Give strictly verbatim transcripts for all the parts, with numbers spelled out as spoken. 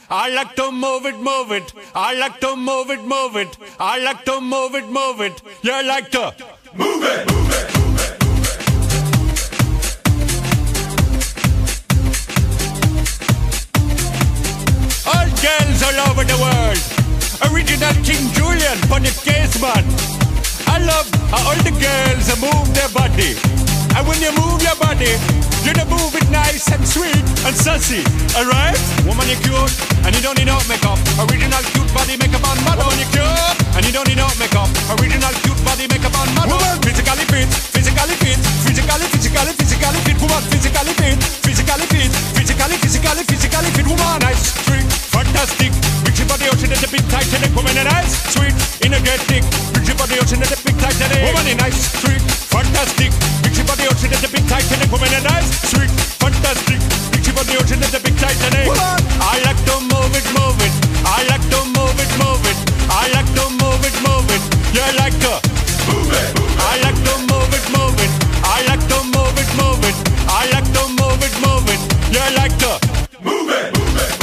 I like to move it, move it. I like to move it, move it. I like to move it, move it. You like to move it, move it. All girls all over the world. Original King Julian for the case man. I love how all the girls move their body. And when you move your body, you don't move it nice and sweet and sassy, alright? Woman, you're cute, and you don't need no makeup. Original cute body makeup on model. Woman, you're cute, and you don't need no makeup. Original cute body makeup on model. Woman, physically fit, physically fit, physically, physically, physically fit. Woman, physically fit, physically fit, physically, physically, physically fit. Woman, nice, sweet, fantastic. Reach your body ocean at the big Titanic. Woman, nice, sweet, energetic. Reach your body ocean at the big Titanic. Woman, nice, sweet, fantastic. Reach your body ocean at the big Titanic. Woman, nice, sweet, fantastic. Reach your body ocean at the big Titanic. I like to move it, move it. I like to move it, move it. I like to move it, move it. You like to move it. I like to move it, move it. I like to move it, move it. I like to move it, move it. You like to move it, move it.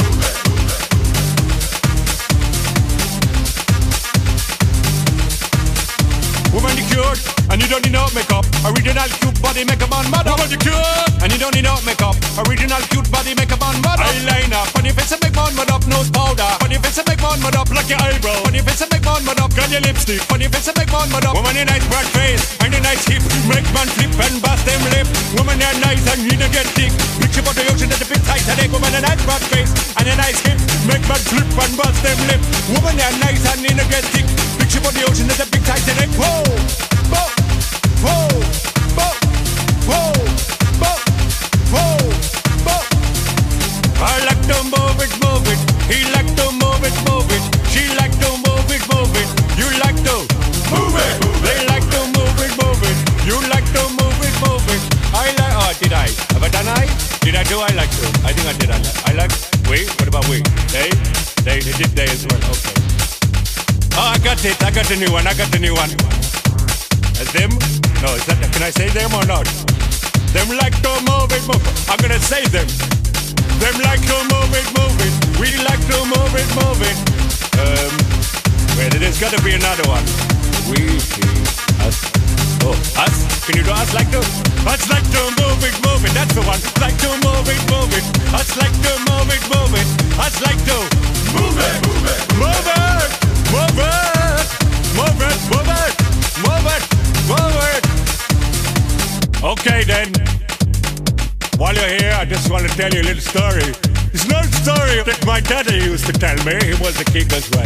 Woman, you cute, and you don't need no makeup. Original cute body makeup on model. Woman, you cute, and you don't need no makeup. Original cute body makeup on model. Eyeliner, funny face and make man mud up. Nose powder, funny face and make man mud up. Like your eyebrow, funny face and make man mud up. Got your lipstick, funny face and make man mud up. Woman, you nice broad face and a nice hip. Make man flip and bust them lip. Woman, you nice and you don't get thick. Reach your body ocean at the big Titanic. Woman, a nice broad face and a nice hip. Make man flip and bust them lip. Woman, you nice and you don't get thick. Reach your body ocean at the big Titanic. Whoa. Whoa, whoa, whoa, whoa, whoa, whoa, whoa. I like to move it, move it. He like to move it, move it. She like to move it, move it. You like to move it. They like to move it, move it. You like to move it, move it. I like. Oh, did I? Have I done I? Did I do? I like to. I think I did. I like. I like. We. What about we? They. They. They did they as well. Okay. Oh, I got it. I got the new one. I got the new one. As them? No, is that, can I say them or not? Them like to move it, move it. I'm gonna say them. Them like to move it, move it. We like to move it, move it. Um, wait, there's gotta be another one. We, he, us. Oh, us? Can you do us like to? Us like to move it, move it. That's the one. Like to move it, move it. Us like to move it, move it. Us like to move it, move it. Move it, move it. Move it, move it. Move it. Forward. Okay then. While you're here, I just want to tell you a little story. It's an old story that my daddy used to tell me. He was a king as well.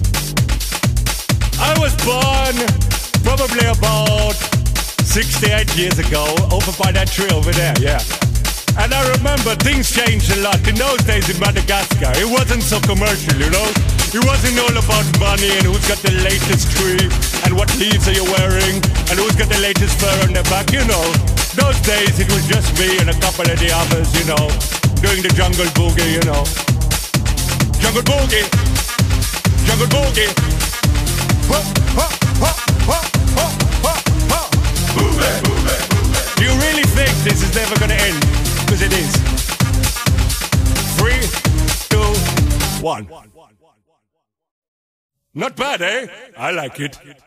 I was born probably about sixty-eight years ago, over by that tree over there, yeah. And I remember things changed a lot. In those days in Madagascar, it wasn't so commercial, you know? It wasn't all about money and who's got the latest tree and what leaves are you wearing and who's got the latest fur on their back, you know. Those days it was just me and a couple of the others, you know, doing the jungle boogie, you know. Jungle boogie, jungle boogie. Ho, ho, ho, ho, ho, ho, ho. Move it, move it, move it. Do you really think this is never gonna end? Because it is. Three, two, one. Not bad, eh? I like it.